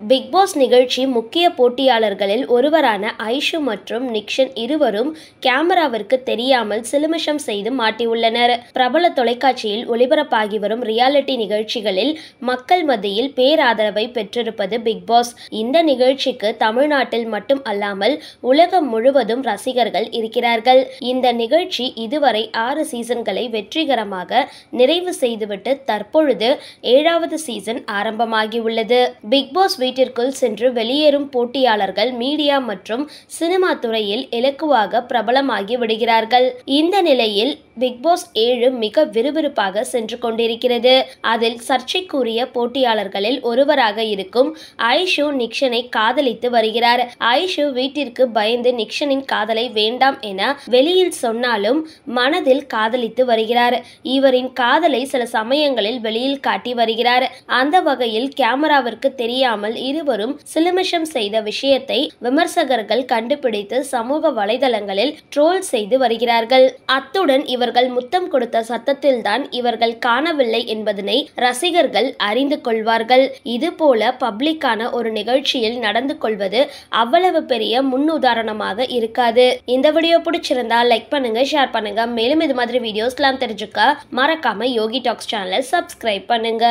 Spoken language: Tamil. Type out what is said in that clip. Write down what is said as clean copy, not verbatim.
பிக்பாஸ் நிகழ்ச்சி முக்கிய போட்டியாளர்களில் ஒருவரான ஐஷு மற்றும் நிக்சன் இருவரும் கேமராவிற்கு தெரியாமல் சிலுமிஷம் செய்து மாட்டியுள்ளனர். பிரபல தொலைக்காட்சியில் ஒளிபரப்பாகி வரும் ரியாலிட்டி நிகழ்ச்சிகளில் மக்கள் மத்தியில் பேராதரவை பெற்றிருப்பது பிக்பாஸ். இந்த நிகழ்ச்சிக்கு தமிழ்நாட்டில் மட்டும் அல்லாமல் உலகம் முழுவதும் ரசிகர்கள் இருக்கிறார்கள். இந்த நிகழ்ச்சி இதுவரை 6 சீசன்களை வெற்றிகரமாக நிறைவு செய்துவிட்டு தற்பொழுது 7வது சீசன் ஆரம்பமாகியுள்ளது. பிக்பாஸ் வீட்டிற்குள் சென்று வெளியேறும் போட்டியாளர்கள் மீடியா மற்றும் சினிமா துறையில் இலக்குவாக பிரபலமாகி விடுகிறார்கள். இந்த நிலையில் பிக்பாஸ் 7 மிக விறுவிறுப்பாக சென்று கொண்டிருக்கிறது. அதில் சர்ச்சைக்குரிய போட்டியாளர்களில் ஒருவராக இருக்கும் ஐஷு நிக்சனை காதலித்து வருகிறார். ஐஷு வீட்டிற்கு பயந்து நிக்சனின் காதலை வேண்டாம் என வெளியில் சொன்னாலும் மனதில் காதலித்து வருகிறார். இவரின் காதலை சில சமயங்களில் வெளியில் காட்டி வருகிறார். அந்த வகையில் கேமராவிற்கு தெரியாமல் இருவரும் சிலுமிஷம் செய்த விஷயத்தை விமர்சகர்கள் கண்டுபிடித்து சமூக வலைதளங்களில் ட்ரோல் செய்து வருகிறார்கள். அத்துடன் இவர்கள் முத்தம் கொடுத்த சத்தத்தில்தான் இவர்கள் காணவில்லை என்பதனை ரசிகர்கள் அறிந்து கொள்வார்கள். இதுபோல பப்ளிக்கான ஒரு நிகழ்ச்சியில் நடந்து கொள்வது அவ்வளவு பெரிய முன்னுதாரணமாக இருக்காது. இந்த வீடியோ பிடிச்சிருந்தா லைக் பண்ணுங்க, ஷேர் பண்ணுங்க. மேலும் இது மாதிரி வீடியோஸ்லாம் தெரிஞ்சுக்க மறக்காம யோகி டாக்ஸ் சேனலை சப்ஸ்கிரைப் பண்ணுங்க.